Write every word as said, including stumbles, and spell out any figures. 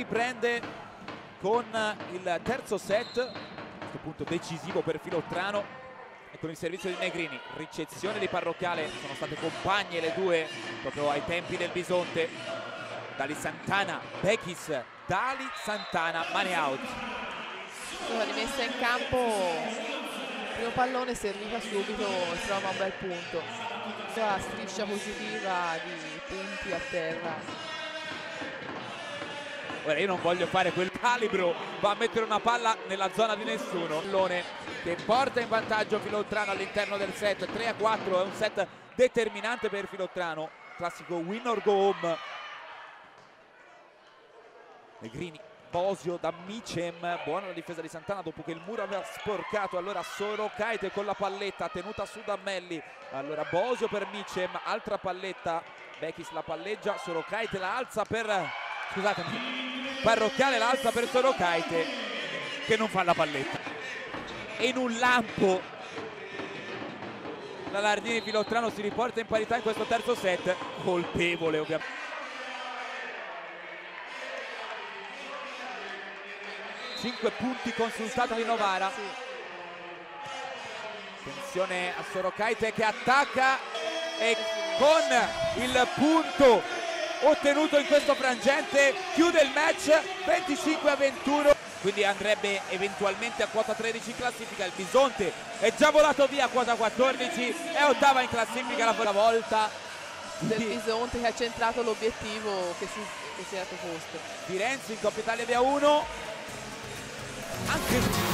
riprende con il terzo set, a questo punto decisivo per Filottrano, e con il servizio di Negrini. Ricezione di Parrocchiale, sono state compagne le due proprio ai tempi del Bisonte. Dali Santana, Bekis, Dali Santana, money out. La rimessa in campo, il primo pallone serviva subito, trova un bel punto. La striscia positiva di punti a terra. Ora io non voglio fare quel calibro, va a mettere una palla nella zona di nessuno. Pallone che porta in vantaggio Filottrano all'interno del set, tre a quattro, è un set determinante per Filottrano, classico win or go home. Negrini, Bosio da Micem, buona la difesa di Santana dopo che il muro aveva sporcato. Allora Sorokaite con la palletta tenuta su da Melli, allora Bosio per Micem, altra palletta, Bekis la palleggia, Sorokaite la alza per, scusatemi, Parrocchiale la alza per Sorokaite che non fa la palletta, e in un lampo la Lardini Filottrano si riporta in parità in questo terzo set, colpevole ovviamente. cinque punti consultati di Novara. Attenzione a Sorokaite che attacca e con il punto ottenuto in questo frangente chiude il match venticinque a ventuno. Quindi andrebbe eventualmente a quota tredici in classifica. Il Bisonte è già volato via a quota quattordici, è ottava in classifica la volta del Bisonte che ha centrato l'obiettivo che si, che si era proposto. Firenze in Coppa Italia via uno. Anche